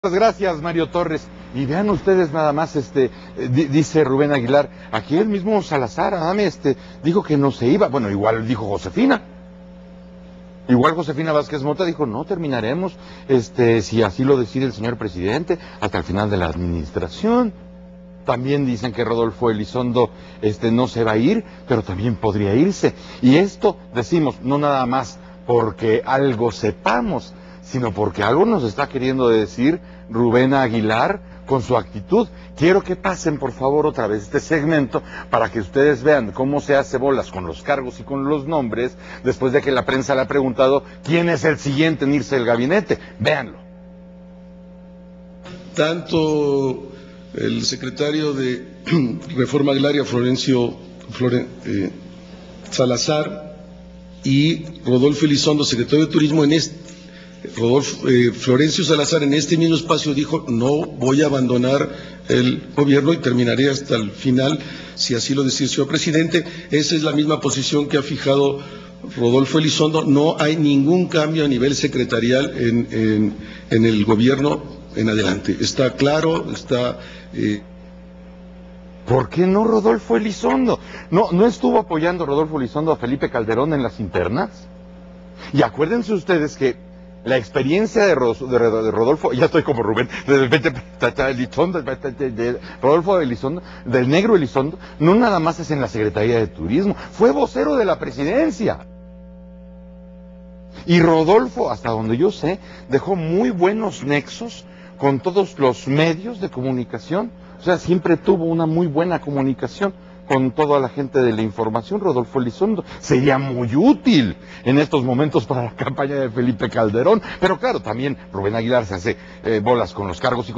Gracias, Mario Torres. Y vean ustedes nada más, dice Rubén Aguilar, aquí el mismo Salazar, Adame, dijo que no se iba. Bueno, igual dijo Josefina. Igual Josefina Vázquez Mota dijo, no terminaremos, si así lo decide el señor presidente, hasta el final de la administración. También dicen que Rodolfo Elizondo, no se va a ir, pero también podría irse. Y esto decimos, no nada más porque algo sepamos, sino porque algo nos está queriendo decir Rubén Aguilar con su actitud. Quiero que pasen, por favor, otra vez este segmento para que ustedes vean cómo se hace bolas con los cargos y con los nombres después de que la prensa le ha preguntado quién es el siguiente en irse del gabinete. Véanlo. Tanto el secretario de Reforma Agraria, Salazar, y Rodolfo Elizondo, secretario de Turismo, Florencio Salazar en este mismo espacio dijo, no voy a abandonar el gobierno y terminaré hasta el final, si así lo decide el señor presidente. Esa es la misma posición que ha fijado Rodolfo Elizondo. No hay ningún cambio a nivel secretarial en el gobierno en adelante. Está claro, está... ¿Por qué no Rodolfo Elizondo? ¿No estuvo apoyando Rodolfo Elizondo a Felipe Calderón en las internas? Y acuérdense ustedes que la experiencia de Rodolfo, ya estoy como Rubén, Rodolfo Elizondo, del negro Elizondo, no nada más es en la Secretaría de Turismo, fue vocero de la presidencia. Y Rodolfo, hasta donde yo sé, dejó muy buenos nexos con todos los medios de comunicación, o sea, siempre tuvo una muy buena comunicación con toda la gente de la información. Rodolfo Elizondo sería muy útil en estos momentos para la campaña de Felipe Calderón, pero claro, también Rubén Aguilar se hace bolas con los cargos y